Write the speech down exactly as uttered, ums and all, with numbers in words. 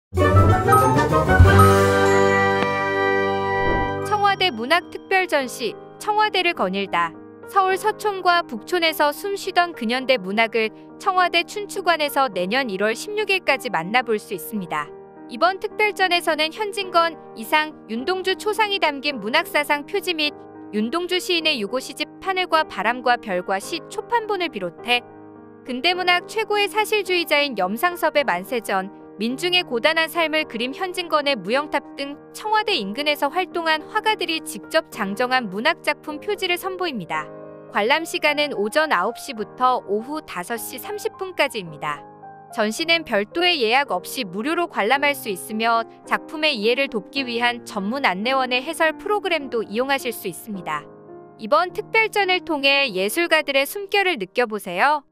청와대 문학특별전시 청와대를 거닐다. 서울 서촌과 북촌에서 숨쉬던 근현대 문학을 청와대 춘추관에서 내년 일월 십육일까지 만나볼 수 있습니다. 이번 특별전에서는 현진건, 이상, 윤동주 초상이 담긴 문학사상 표지 및 윤동주 시인의 유고 시집 하늘과 바람과 별과 시 초판본을 비롯해 근대문학 최고의 사실주의자인 염상섭의 만세전, 민중의 고단한 삶을 그린 현진건의 무영탑 등 청와대 인근에서 활동한 화가들이 직접 장정한 문학작품 표지를 선보입니다. 관람 시간은 오전 아홉 시부터 오후 다섯 시 삼십 분까지입니다. 전시는 별도의 예약 없이 무료로 관람할 수 있으며 작품의 이해를 돕기 위한 전문 안내원의 해설 프로그램도 이용하실 수 있습니다. 이번 특별전을 통해 예술가들의 숨결을 느껴보세요.